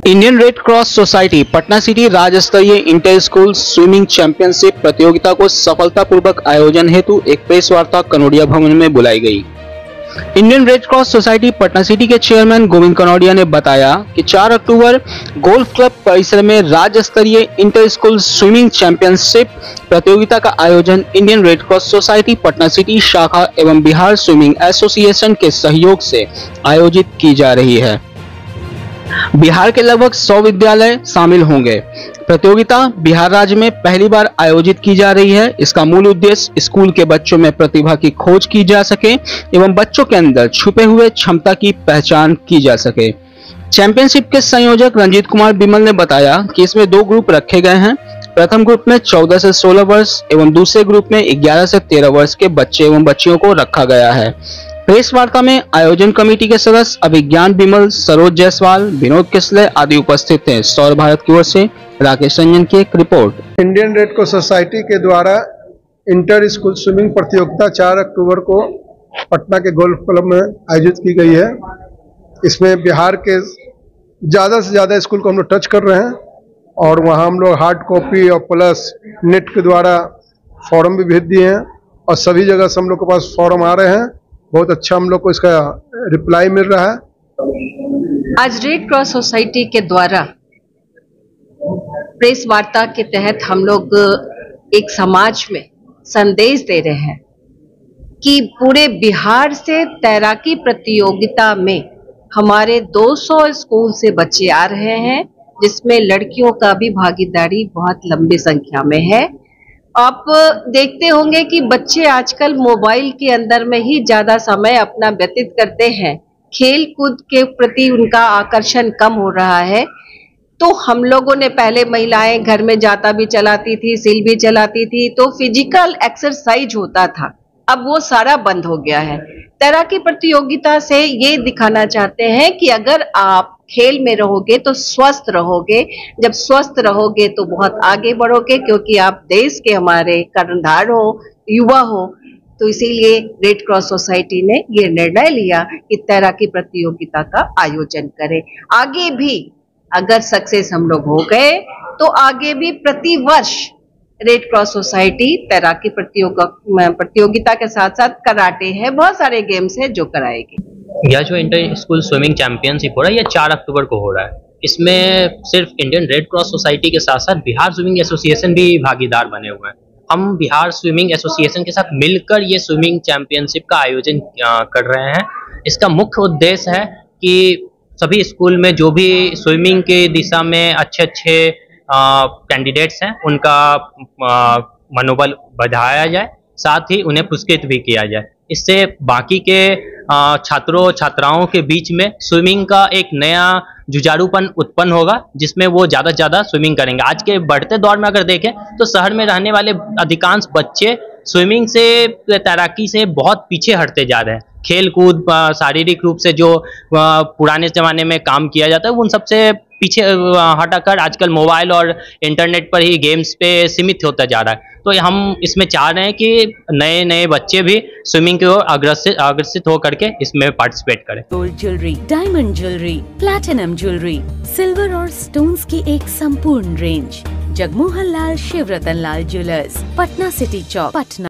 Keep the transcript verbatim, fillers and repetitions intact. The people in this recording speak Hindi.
Indian Red Cross Society Patna city राज्य स्तरीय इंटर स्कूल स्विमिंग चैंपियनशिप प्रतियोगिता को सफलतापूर्वक आयोजन हेतु एक प्रेस वार्ता कनौड़िया भवन में बुलाई गई। Indian Red Cross Society Patna city के चेयरमैन गोविंद कनौड़िया ने बताया कि चार अक्टूबर गोल्फ क्लब परिसर में राज्य स्तरीय इंटर स्कूल स्विमिंग चैंपियनशिप प्रतियोगिता का आयोजन Indian Red Cross Society Patna city शाखा एवं बिहार स्विमिंग एसोसिएशन के सहयोग से आयोजित की जा रही है। बिहार के लगभग सौ विद्यालय शामिल होंगे। प्रतियोगिता बिहार राज्य में पहली बार आयोजित की जा रही है। इसका मूल उद्देश्य स्कूल के बच्चों में प्रतिभा की खोज की जा सके एवं बच्चों के अंदर छुपे हुए क्षमता की पहचान की जा सके। चैंपियनशिप के संयोजक रंजीत कुमार बिमल ने बताया कि इसमें दो ग्रुप रखे गए हैं। प्रथम ग्रुप में चौदह से सोलह वर्ष एवं दूसरे ग्रुप में ग्यारह से तेरह वर्ष के बच्चे एवं बच्चियों को रखा गया है। प्रेस वार्ता में आयोजन कमेटी के सदस्य अभिज्ञान बिमल, सरोज जायसवाल, विनोद किसले आदि उपस्थित थे। सौर भारत की ओर से राकेश रंजन की एक report. Indian Red Cross Society के द्वारा इंटर स्कूल स्विमिंग प्रतियोगिता चार अक्टूबर को पटना के गोल्फ क्लब में आयोजित की गई है। इसमें बिहार के ज़्यादा से ज़्यादा स्कूल को हम लोग टच कर रहे हैं और वहाँ हम लोग हार्ड कॉपी और प्लस नेट के द्वारा फॉर्म भी भेज दिए हैं और सभी जगह से हम लोग के पास फॉर्म आ रहे हैं। बहुत अच्छा हम लोग को इसका रिप्लाई मिल रहा है। आज रेड क्रॉस सोसाइटी के द्वारा प्रेस वार्ता के तहत हम लोग एक समाज में संदेश दे रहे हैं कि पूरे बिहार से तैराकी प्रतियोगिता में हमारे दो सौ स्कूल से बच्चे आ रहे हैं, जिसमें लड़कियों का भी भागीदारी बहुत लंबी संख्या में है। आप देखते होंगे कि बच्चे आजकल मोबाइल के अंदर में ही ज्यादा समय अपना व्यतीत करते हैं। खेल कूद के प्रति उनका आकर्षण कम हो रहा है। तो हम लोगों ने पहले महिलाएं घर में जाता भी चलाती थी, सिल भी चलाती थी, तो फिजिकल एक्सरसाइज होता था। अब वो सारा बंद हो गया है। तैराकी प्रतियोगिता से ये दिखाना चाहते हैं कि अगर आप खेल में रहोगे तो स्वस्थ रहोगे। जब स्वस्थ रहोगे तो बहुत आगे बढ़ोगे, क्योंकि आप देश के हमारे कर्णधार हो, युवा हो। तो इसीलिए रेड क्रॉस सोसाइटी ने ये निर्णय लिया कि तैराकी प्रतियोगिता का आयोजन करें। आगे भी अगर सक्सेस हम लोग हो गए तो आगे भी प्रति वर्ष रेड क्रॉस सोसाइटी तैराकी प्रतियोगिता के साथ साथ कराटे है, बहुत सारे गेम्स है जो कराएगी। यह जो इंटर स्कूल स्विमिंग चैंपियनशिप हो रहा है यह चार अक्टूबर को हो रहा है। इसमें सिर्फ इंडियन रेड क्रॉस सोसाइटी के साथ साथ बिहार स्विमिंग एसोसिएशन भी भागीदार बने हुए हैं। हम बिहार स्विमिंग एसोसिएशन के साथ मिलकर ये स्विमिंग चैंपियनशिप का आयोजन कर रहे हैं। इसका मुख्य उद्देश्य है कि सभी स्कूल में जो भी स्विमिंग के दिशा में अच्छे अच्छे कैंडिडेट्स हैं उनका आ, मनोबल बढ़ाया जाए, साथ ही उन्हें पुरस्कृत भी किया जाए। इससे बाकी के छात्रों छात्राओं के बीच में स्विमिंग का एक नया जुझारूपन उत्पन्न होगा, जिसमें वो ज़्यादा से ज़्यादा स्विमिंग करेंगे। आज के बढ़ते दौर में अगर देखें तो शहर में रहने वाले अधिकांश बच्चे स्विमिंग से, तैराकी से बहुत पीछे हटते जा रहे हैं। खेल कूद, शारीरिक रूप से जो पुराने ज़माने में काम किया जाता है उन सबसे पीछे हटाकर आजकल मोबाइल और इंटरनेट पर ही गेम्स पे सीमित होता जा रहा है। तो हम इसमें चाह रहे हैं कि नए नए बच्चे भी स्विमिंग की ओर अग्रसित अग्रसित होकर के इसमें पार्टिसिपेट करें। Gold jewellery, diamond jewellery, platinum jewellery, silver और स्टोन्स की एक संपूर्ण range. Jagmohan Lal Shivratan Lal jewellers, Patna city चौक, पटना।